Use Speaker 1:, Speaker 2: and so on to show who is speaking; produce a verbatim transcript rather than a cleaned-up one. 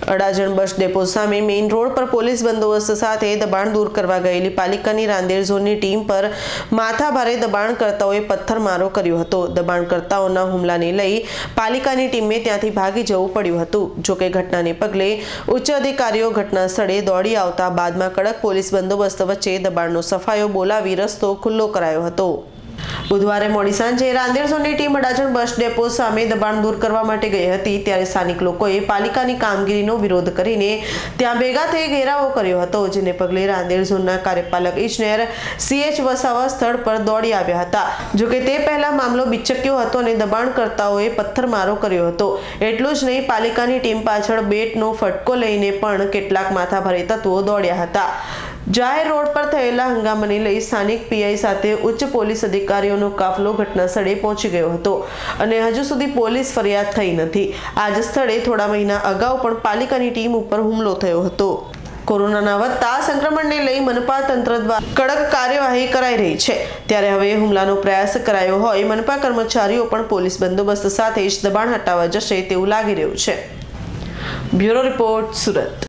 Speaker 1: Adajan bus depot સામે main road પર police બંદોબસ્ત સાથે દબાણ દૂર કરવા ગયેલી પાલિકાની રાંદેર ઝોનની ટીમ પર માથાભારે દબાણકર્તાઓએ પથ્થરમારો કર્યો હતો। દબાણકર્તાઓના હુમલાને લઈ પાલિકાની ટીમને ત્યાંથી ભાગી જવું પડ્યું હતું। જો કે ઘટનાને પગલે ઉચ્ચ અધિકારીઓ ઘટના સ્થળે દોડી આવતા બાદમાં કડક પોલીસ બંદોબસ્ત વચ્ચે દબાણનો સફાયો બોલાવી રસ્તો ખુલ્લો કરાયો હતો। बुधवारे मोडी सांजे रांदेर ઝોનની ટીમ અડાજણ બસ ડેપો સામે દબાણ દૂર કરવા માટે ગઈ હતી ત્યારે સ્થાનિક લોકોએ પાલિકાની કામગીરીનો વિરોધ કરીને ત્યાં ભેગા થઈ ઘેરાવો કર્યો હતો, જેને પગલે રાંદેર ઝોનના કાર્યપાલક ઇજનેર સીએચ વસાવા સ્થળ પર દોડી આવ્યા હતા। જો કે તે પહેલા મામલો બિચક્યો હતો અને દબાણકર્તાઓએ પથ્થરમારો કર્યો હતો। એટલું જ નહીં, પાલિકાની ટીમ પાછળ બેટનો ફટકો લઈને પણ કેટલાક માથાભારે તત્વો દોડ્યા હતા। જાહેર રોડ પર થયેલા હંગામાને લઈ સ્થાનિક પીઆઈ સાથે ઉચ્ચ પોલીસ અધિકારીઓનો કાફલો ઘટના સ્થળે પહોંચી ગયો હતો અને હજુ સુધી પોલીસ ફરિયાદ થઈ નથી। આ જ સ્થળે થોડા મહિના અગાઉ પણ પાલિકાની ટીમ ઉપર હુમલો થયો હતો। કોરોનાના વધતા સંક્રમણને લઈ મનપા તંત્ર દ્વારા કડક કાર્યવાહી કરાઈ રહી છે, ત્યારે હવે હુમલાનો પ્રયાસ કરાયો હોય મનપા કર્મચારીઓ પણ પોલીસ બંદોબસ્ત સાથે જ દબાણ હટાવવા જશે તેવું લાગી રહ્યું છે। Bureau report, Surat.